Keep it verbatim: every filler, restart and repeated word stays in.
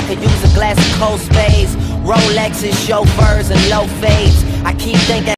could use a glass of cold spades, Rolexes, chauffeurs, and low fades. I keep thinking